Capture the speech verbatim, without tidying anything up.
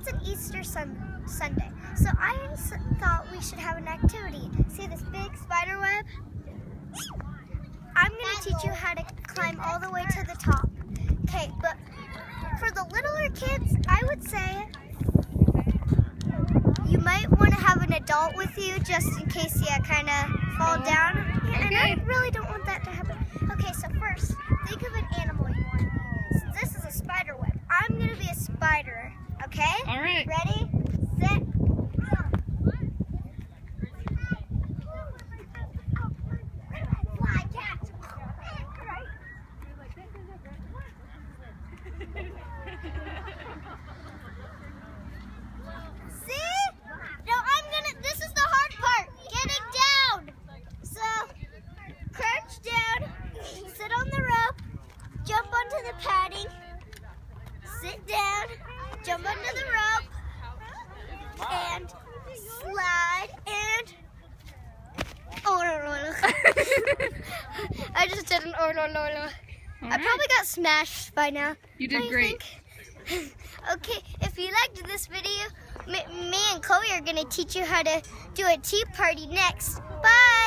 an Easter sun Sunday, so I s thought we should have an activity. See this big spider web? I'm going to teach you how to climb all the way to the top. Okay, but for the littler kids, I would say you might want to have an adult with you just in case you kind of fall down. And I really don't want that to happen. Okay, so first, think of an animal you want to be. So this is a spider web. I'm going to be a spider, okay? All right. Ready, set, sit on the rope, jump onto the padding, sit down, jump onto the rope, and slide, and oh no no no. I just did an oh no no no. I probably got smashed by now. You did great. Okay, if you liked this video, me, me and Chloe are going to teach you how to do a tea party next. Bye!